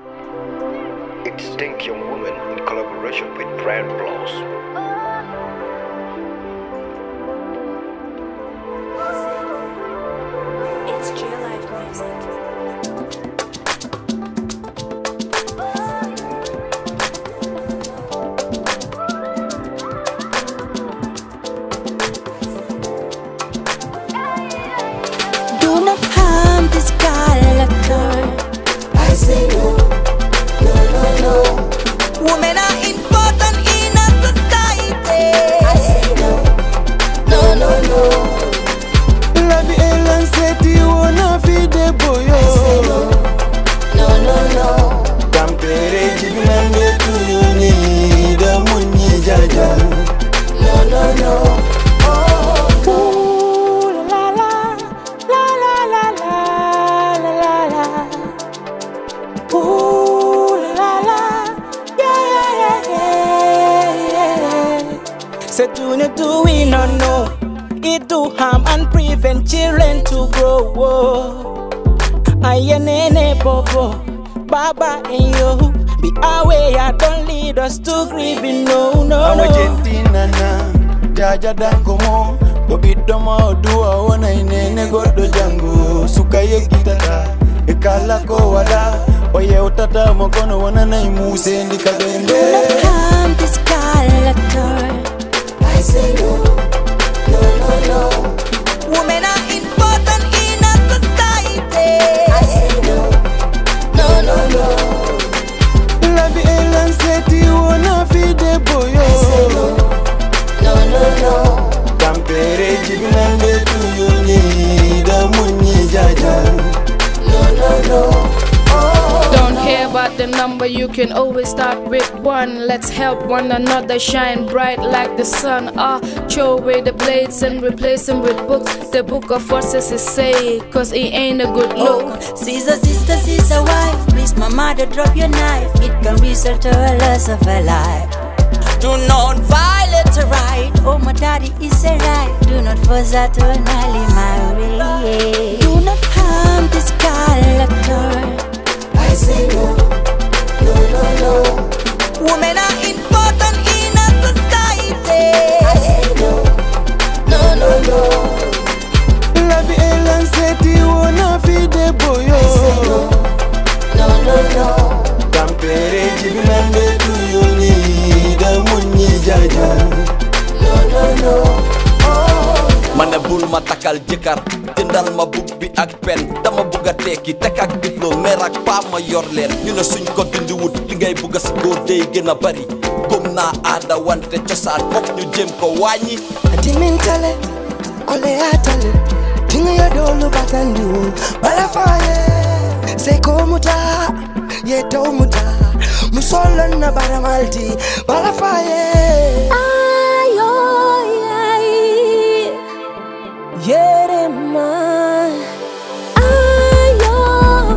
It's Think Young Woman in collaboration with Brand Blows. It's J Life Music. Do not harm this character. I say no, no, no, no. Women are important in a society. I say no, no, no, no. La vie est lancée, on a fait des boyaux. I say no, no, no, no. Tampere jibinande tuyuni da munyi jaja. No, no, no. Ooh la la la la la la la la la. Ooh la la, yeah yeah yeah yeah. Say do not do we not know. It do harm and prevent children to grow. Ayenene Bobo, Baba and you. Be aware, don't lead us to grieving, no, no, I'm a no. gentina na jaja dangomo. Bobidomo dua wana inene godo jango. Sukaye gitara, ekala ko wada. Oye utata mokono wana na imuse ndikabende. Do not harm this character. I say no, no, no, no. Women are important in a society. I say no, no, no, no. La vie est lancée, on a fait des I say boyaux. no, no, no, no. Tampere jibinande tuyuni da munyi jaja. No, no, no. Don't care about the number, you can always start with one. Let's help one another shine bright like the sun. Throw away the blades and replace them with books. The book of forces is say, cause it ain't a good look. Caesar sister, Caesar wife. Please my mother drop your knife. It can result to a loss of a life. Do not violate a right. Oh my daddy is a right. Do not force her to annihilate my way. Do not harm this character. I say no, no, no, no. Women are important in a society. I say no, no, no, no. La vie est lancée, on a fait des I say boyaux. no, no, no, no. Tampere jibinande tuyuni da munyi jaja. No, no, no. Mana bul ma takal jëkkër jëndal ma bug bi ak pen dama bugg a tekki tek ak diplôme mer ak pa ma yor leen ñu ne suñ ko dindi wut li ngay bugg a si góor day gën a bari gëm naa aada wante cosaan fokk ñu jëm ko wàññi Dimintale, kole atale, tinga ya dolu batandu. Balafaye, seko muta, ye do muta. Musolon na baramalti, balafaye. Ayo, Yerema. Ayo,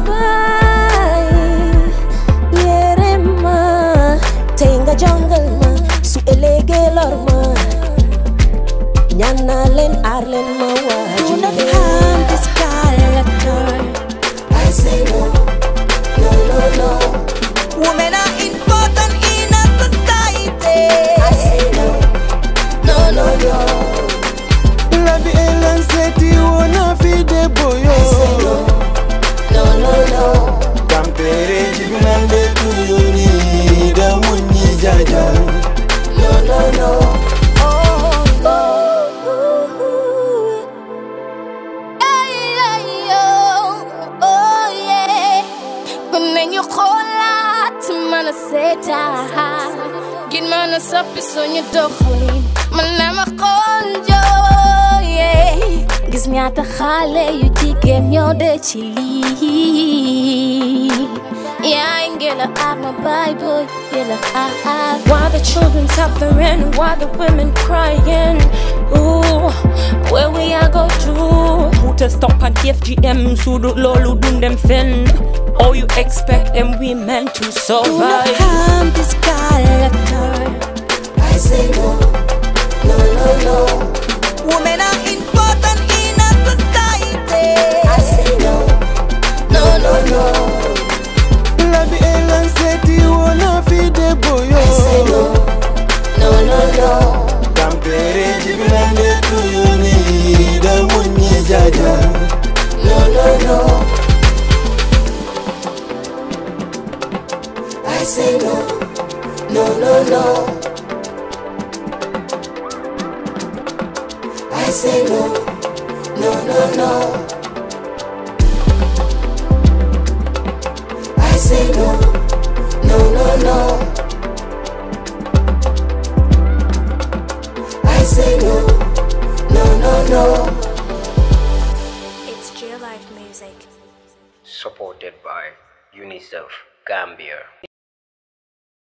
Yerema. Tenga jungle ma, su elege lorma. Nyana len arlen ma Do not waju. harm this character. I say no, no, no, no. Women are important in a society. I say no, no, no, no. La vie est lancée, on a fait des I say boyaux. no, no, no, no. Tampere jibinande tuyuni da munyi jaja. No, no, no. Gin man a sappi soñu doxalin man nama xonjo yeah. Gis ñaata xale yu jigéen ñoo de ci lii. yaa ngela I'm a bye boy, Why the children suffering, why the women crying? Ooh, where we are go to? Put a stop on FGM, so do lolu dun them fin. All you expect them women to Do not survive. harm this character. I say no, no, no, no. Women are important in a society. I say no, no, no, no. La vie est say no, no, no, no. I say no, no, no, no. I say no, no, no, no. It's Real Life Music. Supported by UNICEF Gambia.